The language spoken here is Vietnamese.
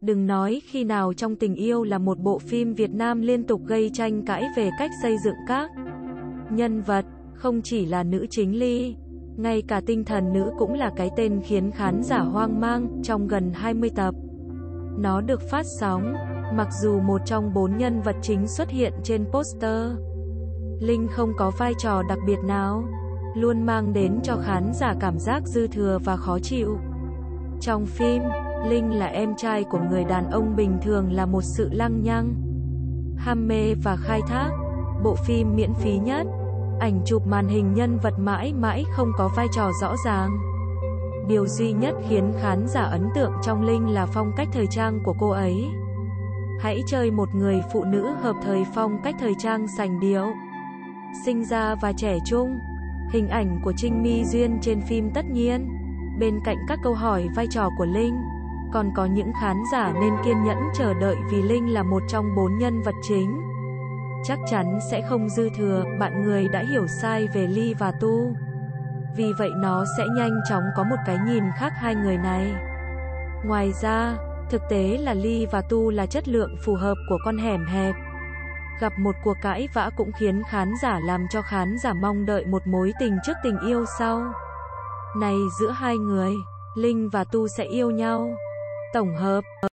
Đừng nói khi nào trong Tình Yêu là một bộ phim Việt Nam liên tục gây tranh cãi về cách xây dựng các nhân vật, không chỉ là nữ chính Ly, ngay cả tinh thần nữ cũng là cái tên khiến khán giả hoang mang. Trong gần 20 tập nó được phát sóng, mặc dù một trong 4 nhân vật chính xuất hiện trên poster, Linh không có vai trò đặc biệt nào, luôn mang đến cho khán giả cảm giác dư thừa và khó chịu. Trong phim, Linh là em trai của người đàn ông bình thường, là một sự lăng nhăng, ham mê và khai thác. Bộ phim miễn phí nhất, ảnh chụp màn hình nhân vật mãi mãi không có vai trò rõ ràng. Điều duy nhất khiến khán giả ấn tượng trong Linh là phong cách thời trang của cô ấy. Hãy chơi một người phụ nữ hợp thời, phong cách thời trang sành điệu, sinh ra và trẻ trung. Hình ảnh của Trinh My Duyên trên phim tất nhiên, bên cạnh các câu hỏi vai trò của Linh, còn có những khán giả nên kiên nhẫn chờ đợi vì Linh là một trong 4 nhân vật chính. Chắc chắn sẽ không dư thừa, bạn người đã hiểu sai về Ly và Tu. Vì vậy nó sẽ nhanh chóng có một cái nhìn khác hai người này. Ngoài ra, thực tế là Ly và Tu là chất lượng phù hợp của con hẻm hẹp. Gặp một cuộc cãi vã cũng khiến khán giả, làm cho khán giả mong đợi một mối tình trước tình yêu sau này giữa hai người. Linh và Tu sẽ yêu nhau. Tổng hợp